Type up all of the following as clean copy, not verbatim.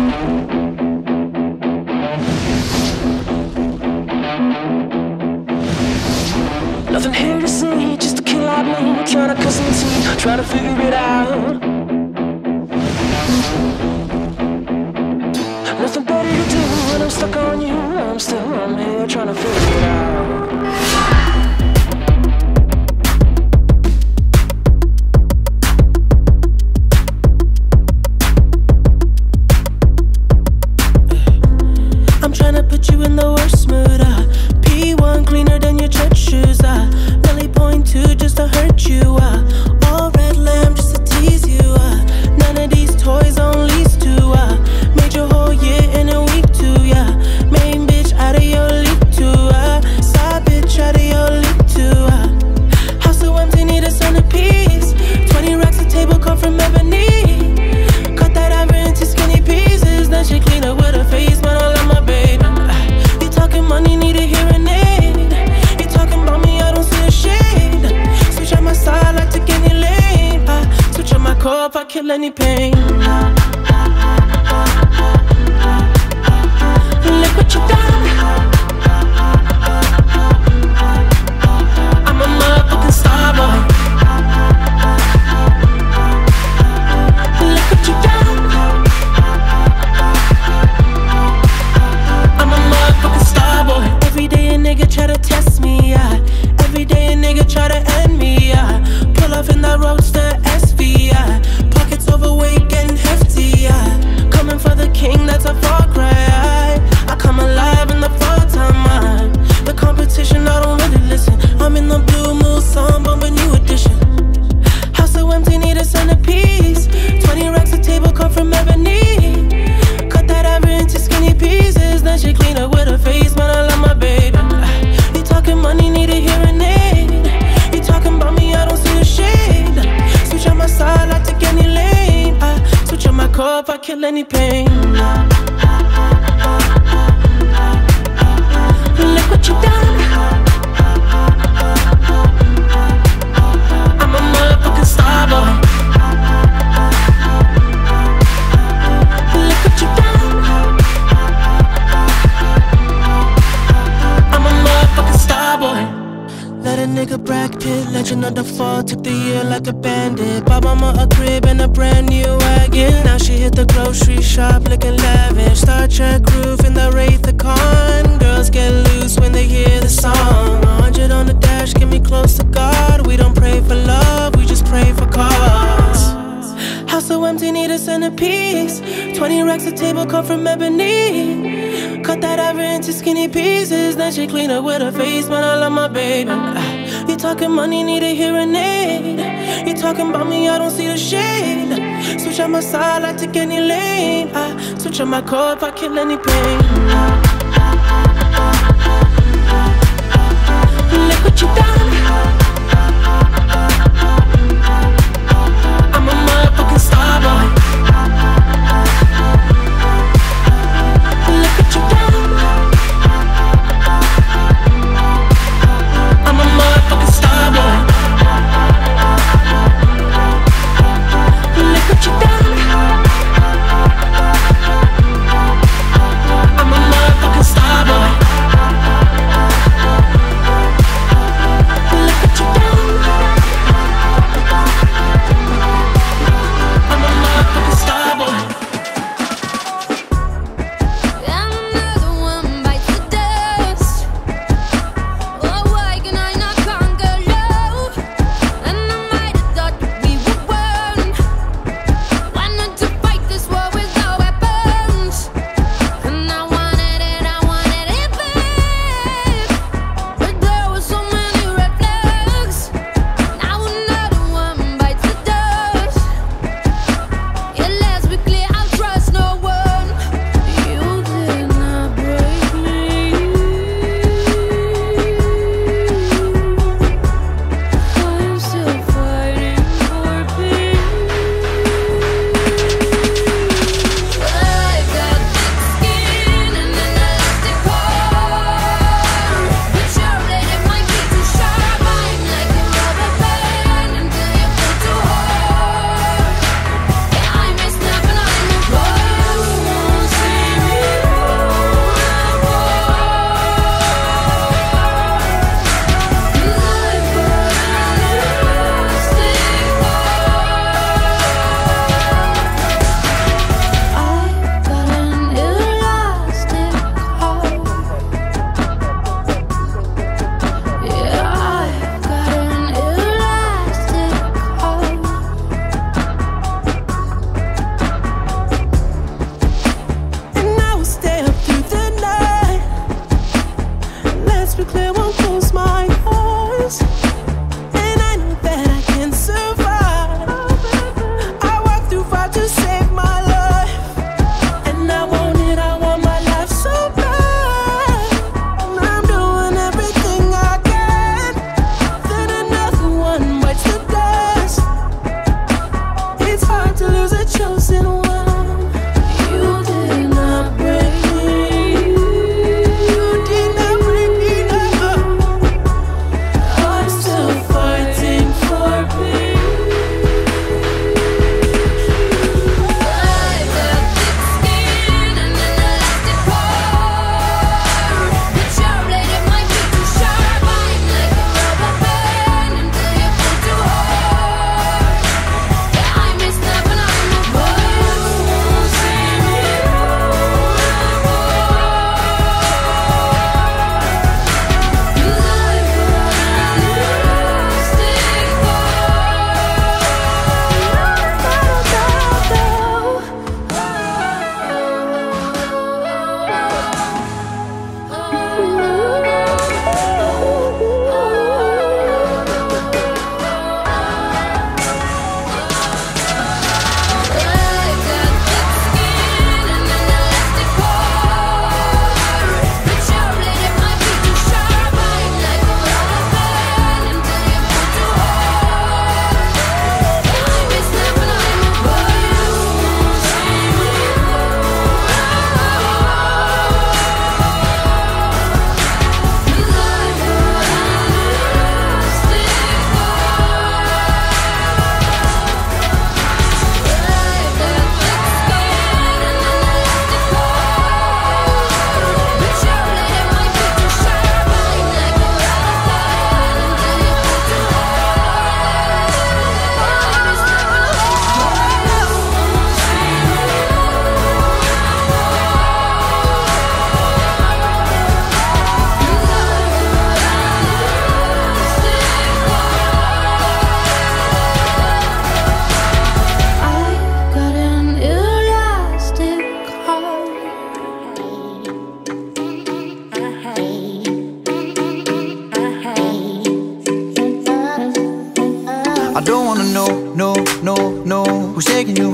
Nothing here to see, just a kid like me, trying to cuss and see, trying to figure it out. Nothing better to do when I'm stuck on you. I'm here trying to figure it out. I'm trying to put you in the worst mood. P1 cleaner than your church shoes. Belly point 2 just to hurt you. All red lamb just to tease you. None of these toys on lease to. Made your whole year in a week too. Yeah, main bitch out of your league too. Side bitch out of your league too. House so empty, need a centerpiece. 20 racks a table come from ebony. Cut that ever into skinny pieces. Then she clean up with her face, man, I love my baby. You talking money, need a hearing aid. You talking about me, I don't see a shade. Switch on my side, I took any lane. Switch on my core if I kill any pain. Look what you done. I'm a motherfucking star boy. Look what you done. I'm a motherfucking star boy. Every day a nigga try to test me, yeah. Every day a nigga try to end me, yeah. Pull off in that roadster SV, yeah. Pockets overweight, getting hefty, yeah. Coming for the king, that's a far cry. I come alive in the fall time. The competition, I don't really listen. I'm in the blue moon, song, bumping new edition. House so empty, need a centerpiece. 20 racks a table come from ebony. Cut that ever into skinny pieces. Then she clean up with her face, man, I love my baby. You talking money, need a hearing aid. You talking about me, I don't see a shade. Switch on my side, I take any lane. Switch on my core if I kill any pain. Look what you done. I'm a motherfucking star boy. Look what you done. I'm a motherfucking star boy. Let a nigga Brad Pitt, legend of the fall, took the year like a bandit. Bought mama a crib and a brand new wagon. Now she hit the grocery shop looking lavish. Star Trek roof in the Wraith the Con. Girls get loose when they hear the song. 100 on the dash, get me close to God. We don't pray for love, we just pray for cause. House so empty, need a centerpiece. 20 racks a table come from ebony. Cut that ever into skinny pieces. Then she clean up with her face, man, I love my baby. You talking money, need a hearing aid. You talking about me, I don't see a shade. Switch on my side, I take any lane. Switch on my core if I kill any pain. Look what you done. I'm a motherfucking star boy. Look what you done. I'm a motherfucking star boy. Look what you done. I'm a motherfucking star boy. Look what you done. I'm a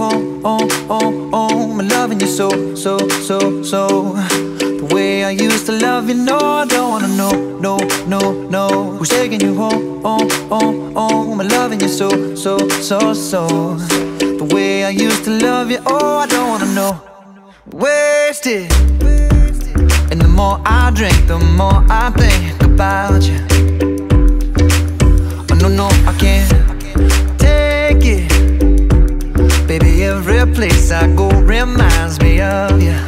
home, I'm loving you so. The way I used to love you, no, I don't wanna know, no. Who's taking you home, I'm loving you so. The way I used to love you, oh, I don't wanna know. Wasted. And the more I drink, the more I think about you. Oh, no, I can't take it. Baby, every place I go reminds me of you.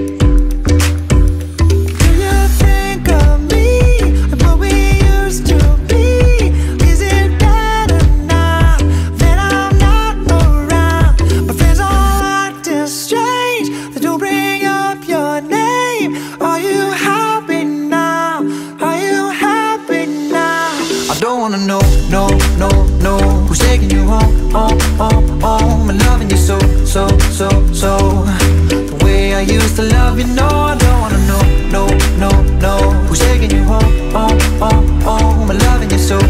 Do you think of me and what we used to be? Is it better now that I'm not around? My friends all acting strange, they don't bring up your name. Are you happy now? Are you happy now? I don't wanna know, no. Who's taking you home, I'm loving you so. The way I used to love you, no, I don't wanna know, no. Who's taking you home, I'm loving you so.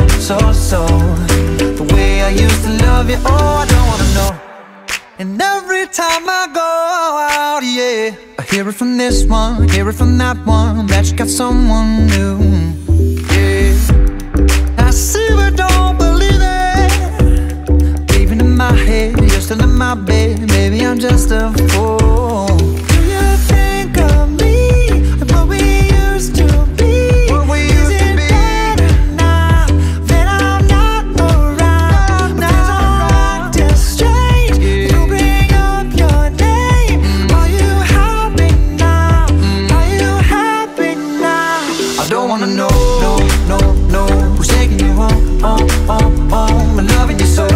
The way I used to love you, oh, I don't wanna know. And every time I go out, yeah, I hear it from this one, hear it from that one, that you got someone new, yeah. I see but don't believe it. Even in my head, you're still in my bed. Maybe I'm just a fool. Do you think of me and what we used to be? Is it better now that I'm not around? My friends are acting strange, they don't bring up your name. Are you happy now? Are you happy now? I don't wanna know, no. Who's taking you home, I'm loving you so.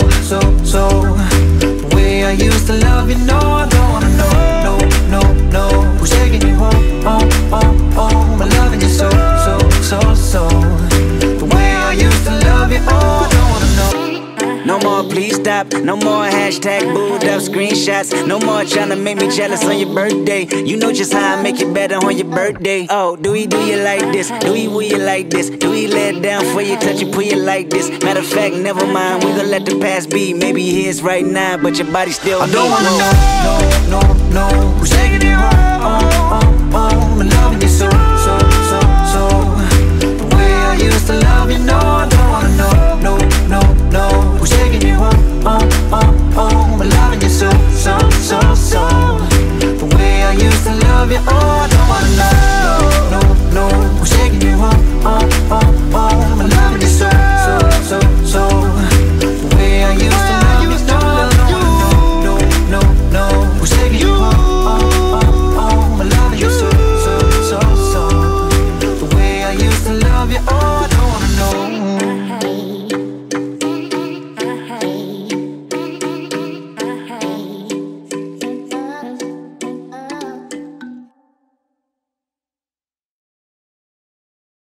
The way I used to love you, no, I don't wanna know, no. Who's taking you home, I'm loving you so. The way I used to love you, oh, I don't wanna know. No more please stop, no more hashtag booed up screenshots. No more tryna make me jealous on your birthday. You know just how I make it better on your birthday. Oh, do we do you like this? Do we will you like this? Do we let down for you, touch you, pull you like this? Matter of fact, never mind, we gon' let the past be. Maybe here's right now, but your body still I don't wanna know, who's taking you home, I'm loving you so. The way I used to love you, no, I don't wanna know, no. Who's taking you home, I'm loving you so. The way I used to love you, oh,